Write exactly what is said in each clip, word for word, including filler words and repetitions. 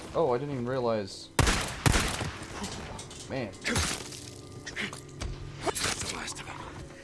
Oh, I didn't even realize. Man. That's the last of them.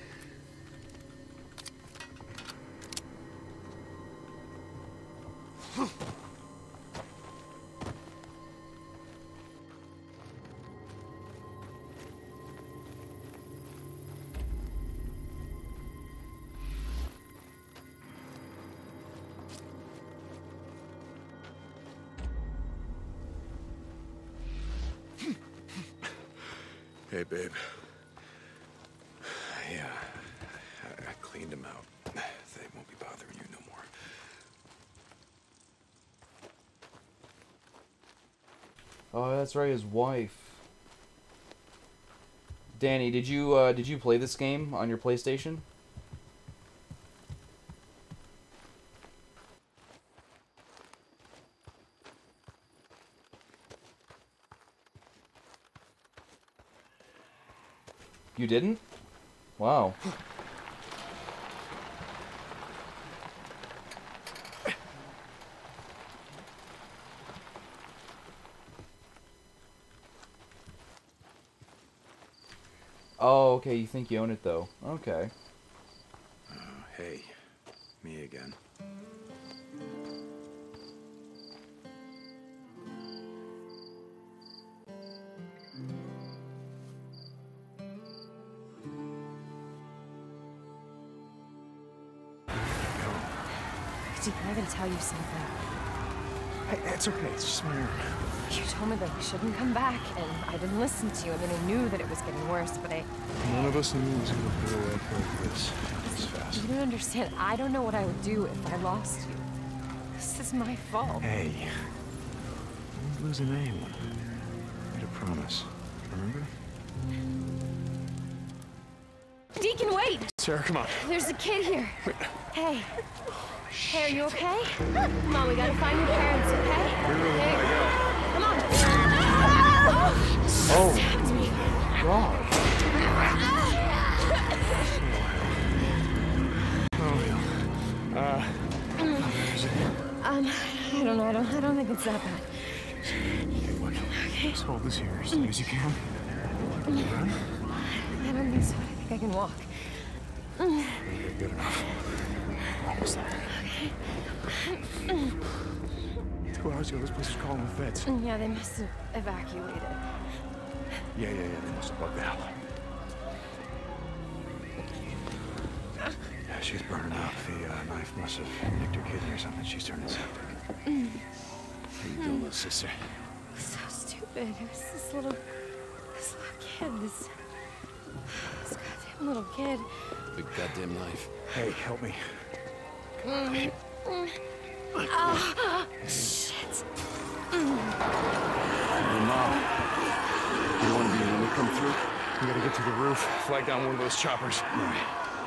Hey, babe. Yeah, I, I cleaned them out. They won't be bothering you no more. Oh, that's right, his wife. Danny, did you uh, did you play this game on your PlayStation? You didn't? Wow. Oh, okay, you think you own it though. Okay. Uh, hey, me again. Deacon, I gotta tell you something. Hey, it's okay. It's just my arm. You told me that we shouldn't come back, and I didn't listen to you. I mean, I knew that it was getting worse, but I... None of us knew it was going to blow up like this. This fast. You don't understand. I don't know what I would do if I lost you. This is my fault. Hey, I wasn't losing anyone. I made a promise. Remember? Deacon, wait! Sarah, come on. There's a kid here. Hey. Hey, are you okay? Come on, we gotta find your parents, okay? Hey, come on. Oh, Stabbed me. God. Oh, uh, Um, I don't know. I don't. I don't think it's that bad. okay, look. Okay. Just hold this here as long as you can. Can you run? I don't think so. I think I can walk. Okay, good enough. Almost there. Two hours ago, this place was calling the feds. Yeah, they must have evacuated. Yeah, yeah, yeah. They must have bugged out. Yeah, she's burning up. The uh, knife must have nicked her kidney or something. She's turning septic. How you doing, little sister? So stupid. It was this little, this little kid. This, this goddamn little kid. Big goddamn knife. Hey, help me. Mm. Mm. Oh, shit. Mm. Hey, Mom. You don't want to be when we come through? We gotta get to the roof, flag down one of those choppers. All right.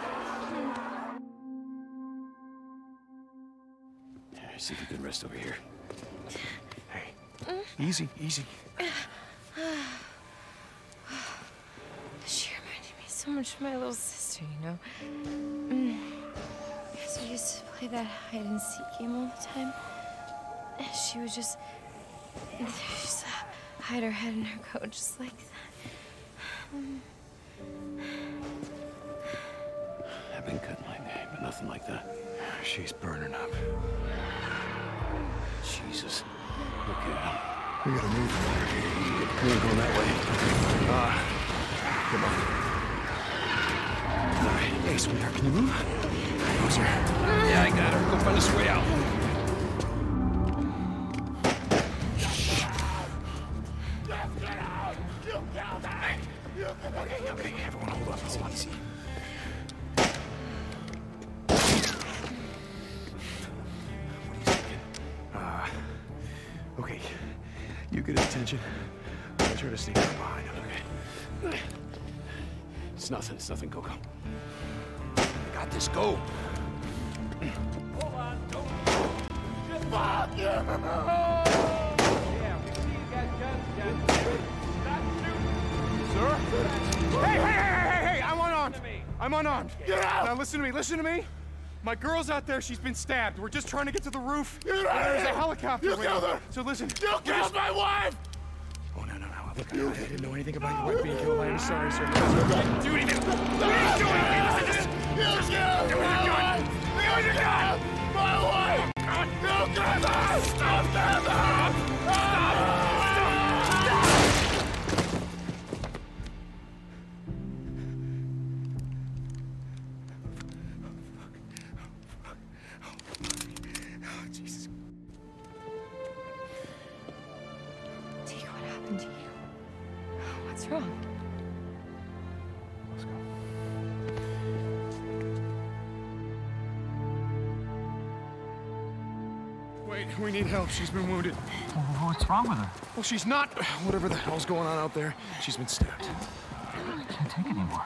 Yeah, see if you can rest over here. Hey, easy, easy. She reminded me so much of my little sister, you know? Mm. Because we used to play that hide and seek game all the time. And she would just, just hide her head in her coat just like that. Mm. I've been cut my name, but nothing like that. She's burning up. Jesus. Look at him. We gotta move. We ain't going that way. Uh, come on. All right. Hey, sweetheart, can you move? Closer. Yeah, I got her. Go find us a way out. Okay, okay, everyone hold up. Hold on. Easy. What are you thinking? Uh, okay. You get his attention. I'll try to sneak up behind him, okay? It's nothing. It's nothing, Coco. I got this. Go. Hold on, don't fuck you! Yeah, we see you got guns down there. Stop shooting! Sir? Hey, hey, hey, hey, hey! I'm unarmed! I'm unarmed! Get out! Now listen to me, listen to me! My girl's out there. She's been stabbed. We're just trying to get to the roof. There's a helicopter. You killed her. So listen. You killed my wife! Oh, no, no, no. Look, I, I didn't know anything about your wife being killed. I am sorry, sir. Do anything. What are you doing? Listen, just... You killed my wife! You killed my wife! You killed her! Stop! Stop! Stop! Jesus. Deke, what happened to you? What's wrong? Let's go. Wait, we need help. She's been wounded. What's wrong with her? Well, she's not... Whatever the hell's going on out there, she's been stabbed. I can't take it anymore.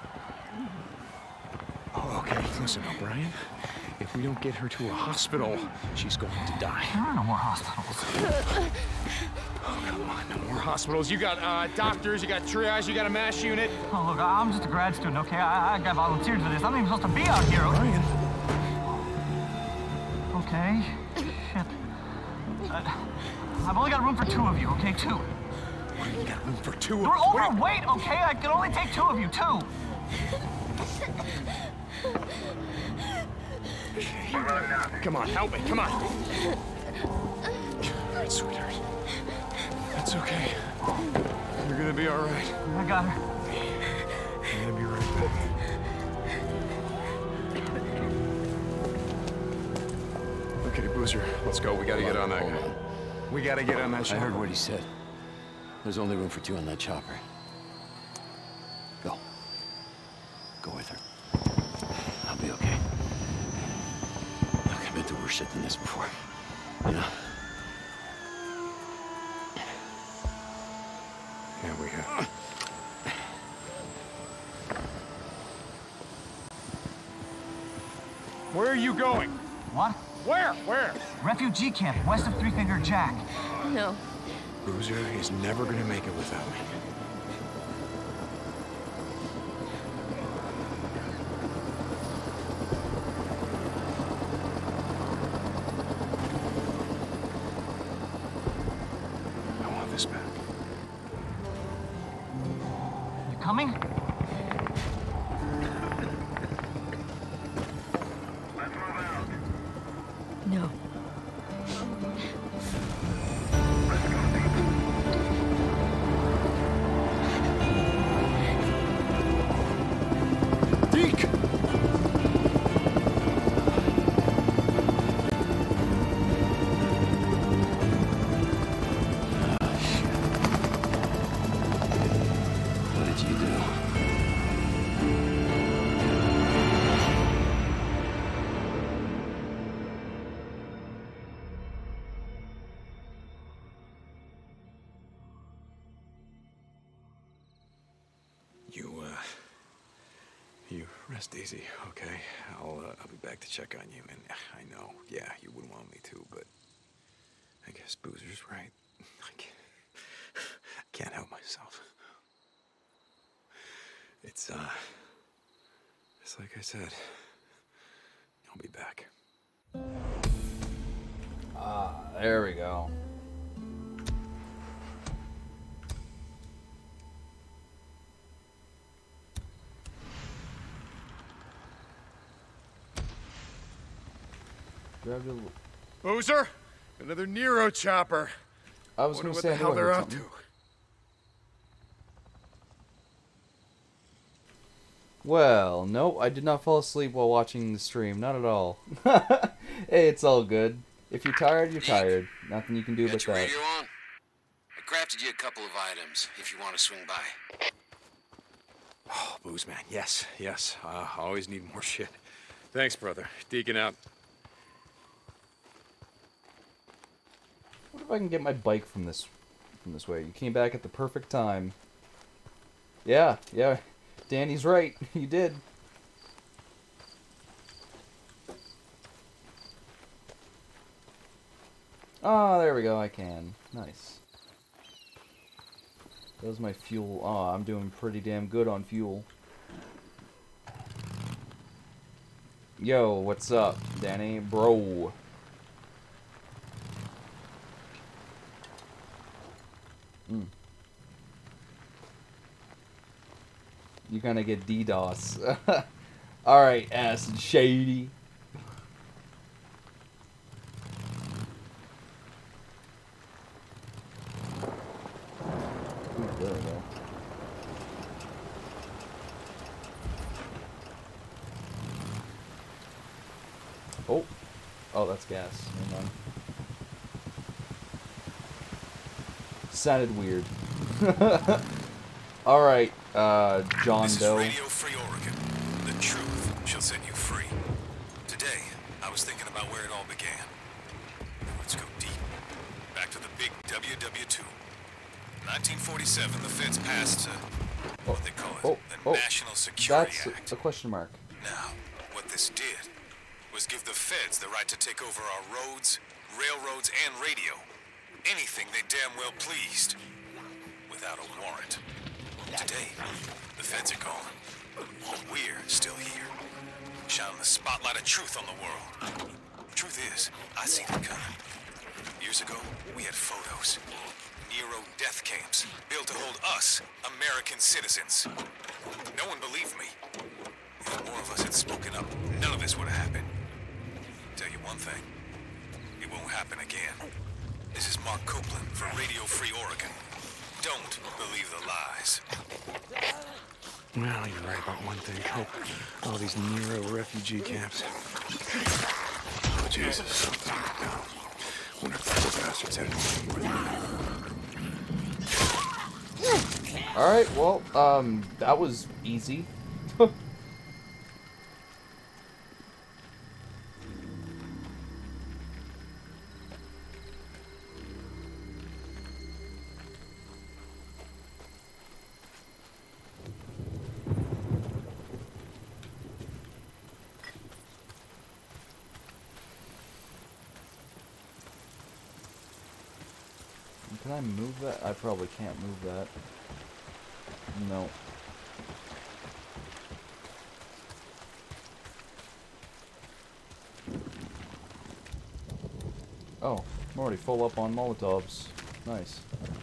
Oh, okay. Listen, O'Brien. If we don't get her to a hospital, she's going to die. There are no more hospitals. Oh, come on. No more hospitals. You got uh, doctors, you got triage, you got a MASH unit. Oh, look, I'm just a grad student, okay? I, I got volunteered for this. I'm not even supposed to be out here, okay? Brian. Okay. Shit. Uh, I've only got room for two of you, okay? Two. You got room for two. You're What are you- overweight, okay? I can only take two of you, two. Come on, help me. Come on. All right, sweetheart. That's okay. You're gonna be all right. I got her. I'm gonna be right back. Okay, Boozer, let's go. We gotta get on that Hold guy. on. We gotta get on that I shot. heard what he said. There's only room for two on that chopper. Go. Go with her. I'll be okay. Look, I've been through worse shit than this before. You know? Yeah, we have. Where are you going? What? Where? Where? Refugee camp, west of Three Finger Jack. No. Boozer is never gonna make it without me. I want this back. You coming? No. Deke! What did you do? You, uh... You rest easy, okay? I'll, uh, I'll be back to check on you, and I know, yeah, you wouldn't want me to, but... I guess Boozer's right. I can't... I can't help myself. It's, uh... It's like I said. I'll be back. Ah, there we go. Grabbed a. Boozer! Another Nero chopper! I was Wonder gonna what say the I knew hell I they're heard up to. something. Well, nope, I did not fall asleep while watching the stream. Not at all. Hey, it's all good. If you're tired, you're tired. Nothing you can do Got but your that. radio on? I crafted you a couple of items, if you want to swing by. Oh, Booze man, yes, yes. Uh, I always need more shit. Thanks, brother. Deacon out. What if I can get my bike from this from this way? You came back at the perfect time. Yeah, yeah. Danny's right. You did. Oh, there we go. I can. Nice. That was my fuel. Oh, I'm doing pretty damn good on fuel. Yo, what's up, Danny? Bro. Mm. You're gonna get DDoS. Alright, Acid Shady. Ooh, there we go. Oh. Oh, that's gas. Never mind. Sounded weird. Alright, uh, John This is Doe. Radio Free Oregon. The truth shall set you free. Today, I was thinking about where it all began. Let's go deep. Back to the big W W two. nineteen forty-seven, the feds passed, uh, what they call it, Oh, the oh, National Security that's Act. a question mark. Now, what this did was give the feds the right to take over our roads, railroads, and radio. Anything they damn well pleased. Without a warrant. Today, the feds are gone. But we're still here. Shining the spotlight of truth on the world. Truth is, I seen it coming. Years ago, we had photos. Nero death camps, built to hold us, American citizens. No one believed me. If more of us had spoken up, none of this would have happened. Tell you one thing, it won't happen again. This is Mark Copeland for Radio Free Oregon. Don't believe the lies. Well, you're right about one thing, Hope. All these Nero refugee camps. Oh, Jesus. No. Wonder if the poor bastards had anything more than Alright, well, um, that was easy. Can I move that? I probably can't move that. No. Oh, I'm already full up on Molotovs. Nice.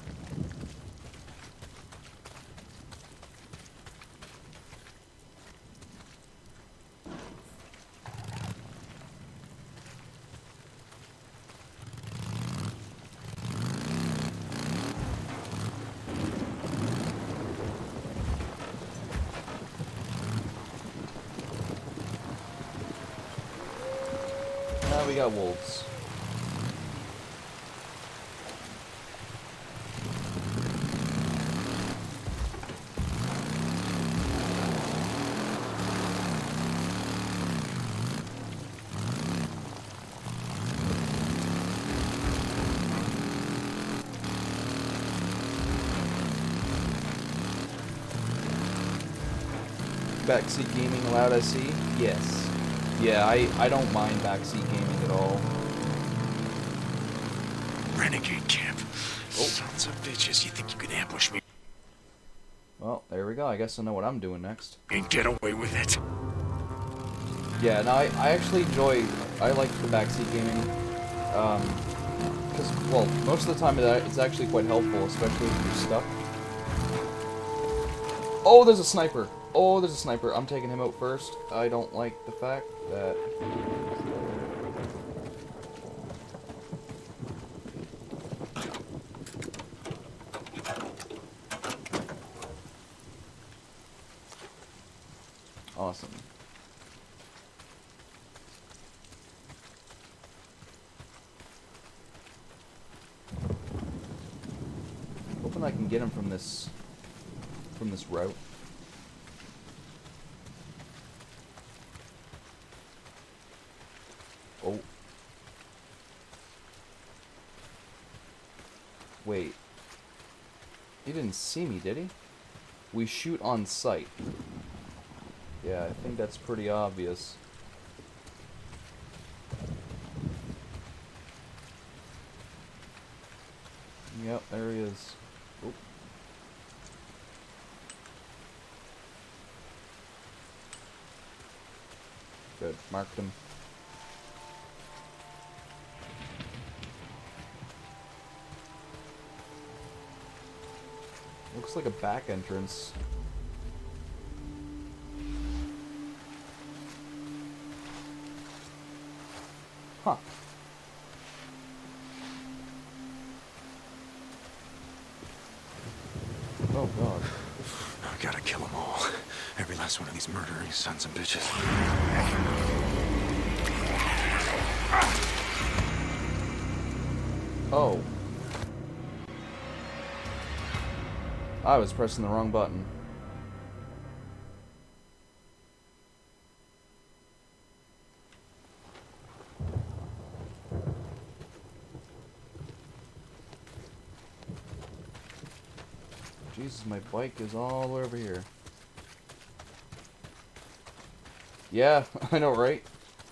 Now we got wolves. Backseat gaming allowed, I see? Yes. Yeah, I, I don't mind backseat gaming at all. Renegade camp. Oh. Sons of bitches, you think you can ambush me Well, there we go. I guess I know what I'm doing next. and get away with it? Yeah, no, I, I actually enjoy, I like the backseat gaming, um, because, well, most of the time it- it's actually quite helpful, especially if you're stuck. Oh, there's a sniper! Oh, there's a sniper. I'm taking him out first. I don't like the fact that... Awesome. Hoping I can get him from this from this route. Oh. Wait. He didn't see me, did he? We shoot on sight. Yeah, I think that's pretty obvious. Yep, there he is. Oop. Good. Marked him. Looks like a back entrance. Huh. Oh god. I gotta kill them all. Every last one of these murdering sons of bitches. Oh. I was pressing the wrong button. Jesus, my bike is all the way over here. Yeah, I know, right?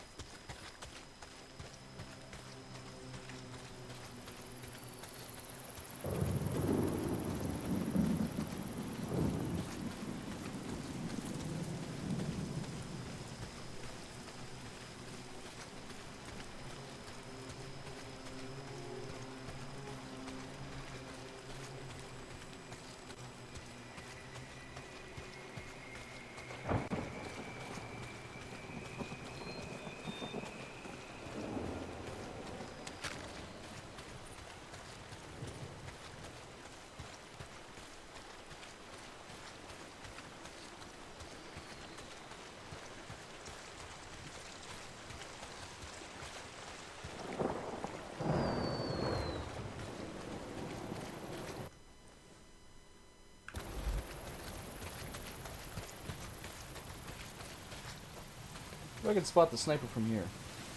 I can spot the sniper from here.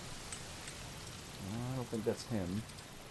I don't think that's him.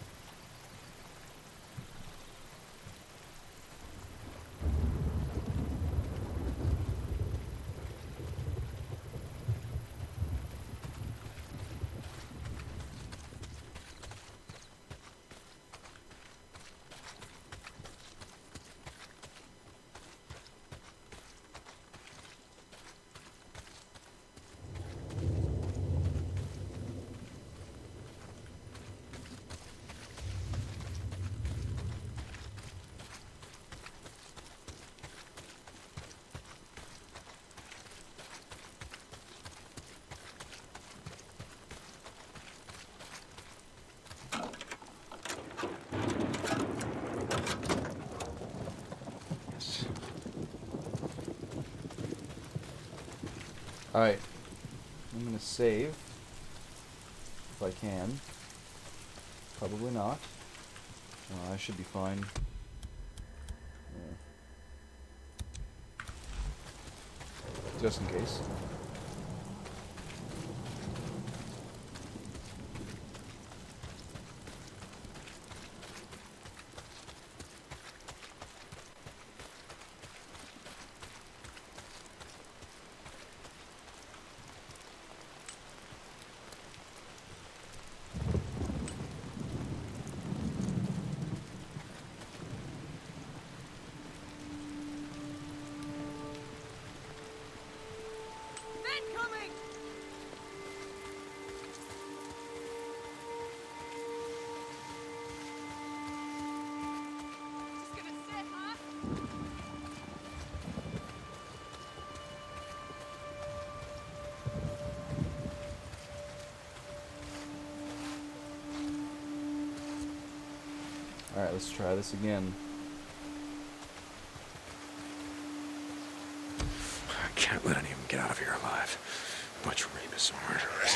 Alright. I'm gonna save. If I can. Probably not. Uh, I should be fine. Yeah. Just in case. Alright, let's try this again. I can't let any of them get out of here alive. Bunch of rapists and murderers.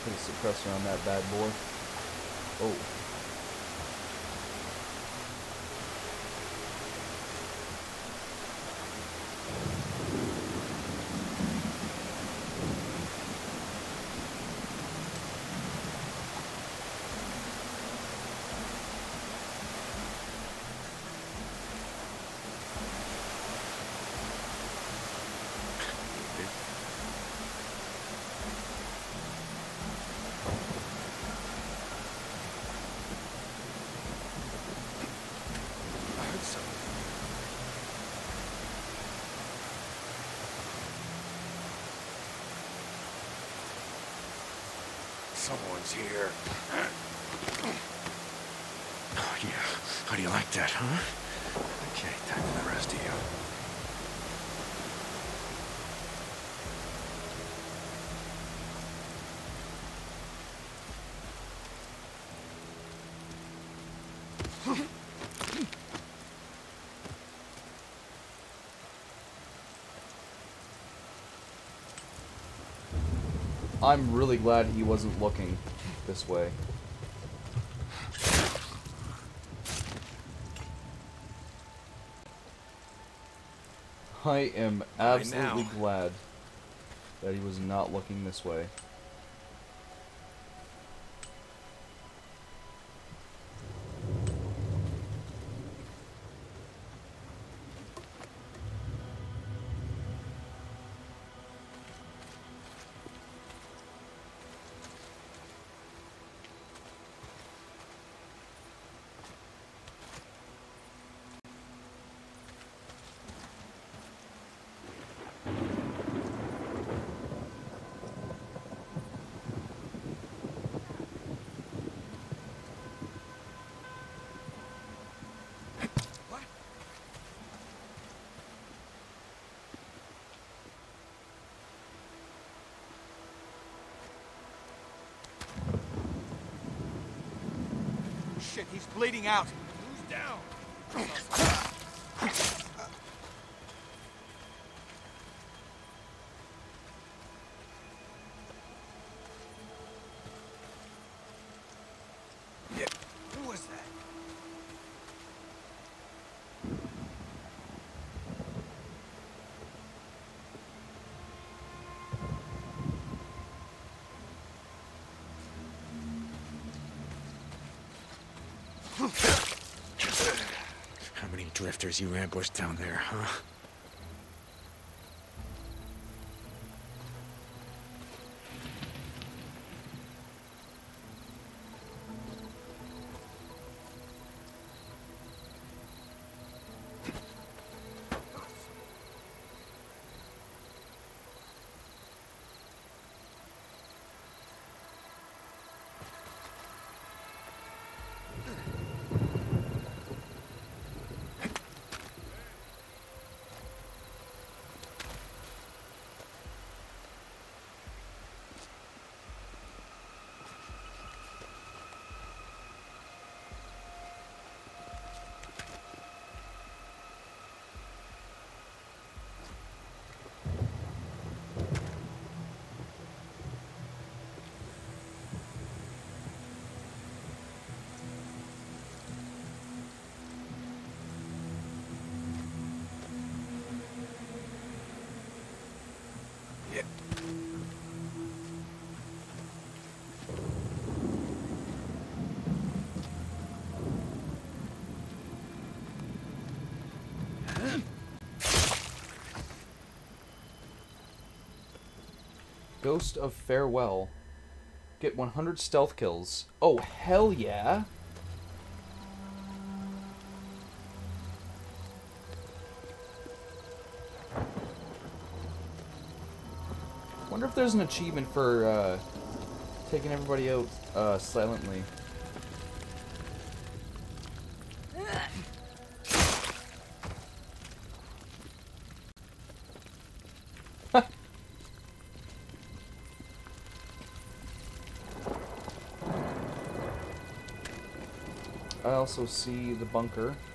Put a suppressor on that bad boy. Oh. Someone's here. Oh, yeah. How do you like that, huh? Okay, time for the rest of you. I'm really glad he wasn't looking this way. I am absolutely glad that he was not looking this way. Shit, he's bleeding out. Who's down? Yeah. Who was that? How many drifters you ambushed down there, huh? Ghost of Farewell. Get one hundred stealth kills. Oh, hell yeah! Wonder if there's an achievement for uh, taking everybody out uh, silently. I also see the bunker.